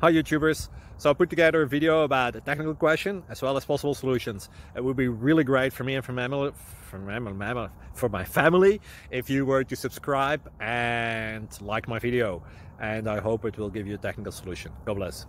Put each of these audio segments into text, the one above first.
Hi YouTubers! So I put together a video about a technical question as well as possible solutions. It would be really great for me and for my family if you were to subscribe and like my video, and I hope it will give you a technical solution. God bless.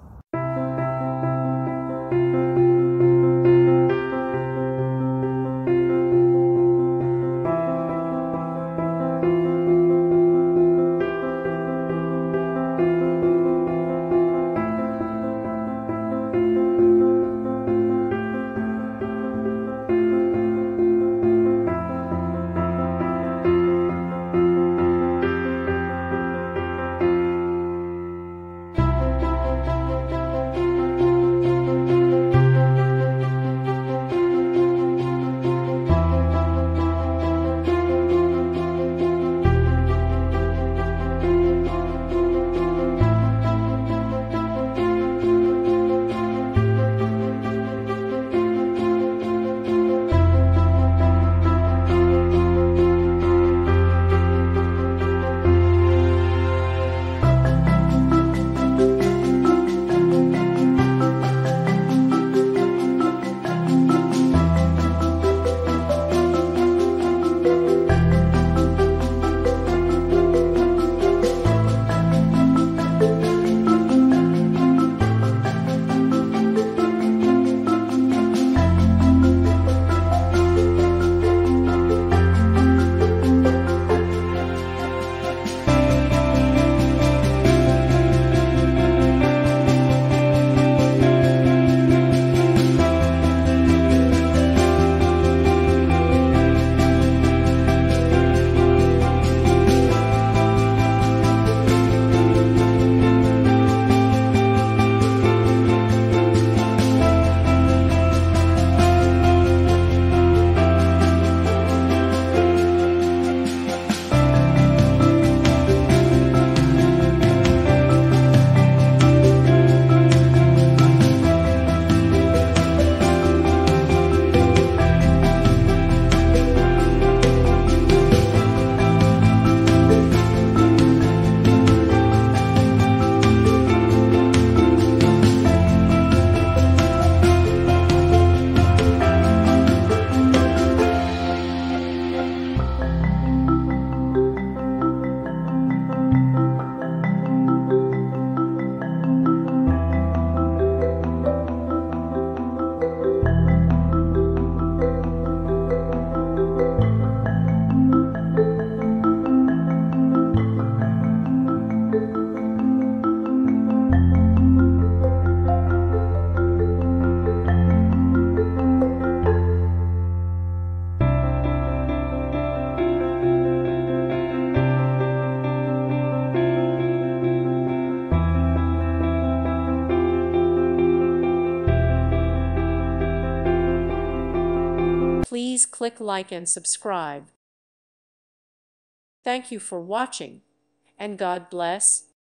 Please click like and subscribe. Thank you for watching, and God bless.